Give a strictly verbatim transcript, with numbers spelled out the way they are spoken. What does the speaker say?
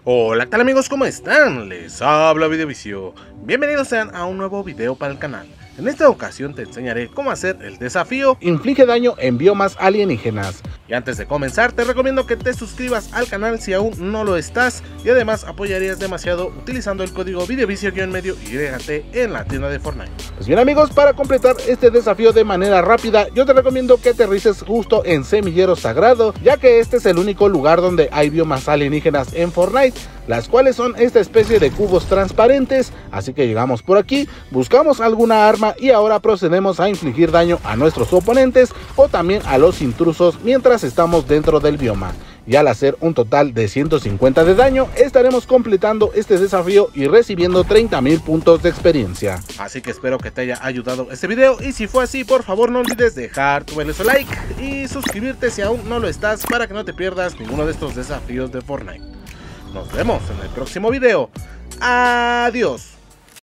Hola, ¿qué tal amigos? ¿Cómo están? Les habla Videovicio. Bienvenidos sean a un nuevo video para el canal. En esta ocasión te enseñaré cómo hacer el desafío Inflige daño en biomas alienígenas. Y antes de comenzar te recomiendo que te suscribas al canal si aún no lo estás, y además apoyarías demasiado utilizando el código Videovicio-medio y T en la tienda de Fortnite. Pues bien amigos, para completar este desafío de manera rápida, yo te recomiendo que aterrices justo en Semillero Sagrado, ya que este es el único lugar donde hay biomas alienígenas en Fortnite, las cuales son esta especie de cubos transparentes. Así que llegamos por aquí, buscamos alguna arma y ahora procedemos a infligir daño a nuestros oponentes o también a los intrusos mientras estamos dentro del bioma. Y al hacer un total de ciento cincuenta de daño, estaremos completando este desafío y recibiendo treinta mil puntos de experiencia. Así que espero que te haya ayudado este video, y si fue así, por favor no olvides dejar tu valioso like y suscribirte si aún no lo estás, para que no te pierdas ninguno de estos desafíos de Fortnite. Nos vemos en el próximo video. Adiós.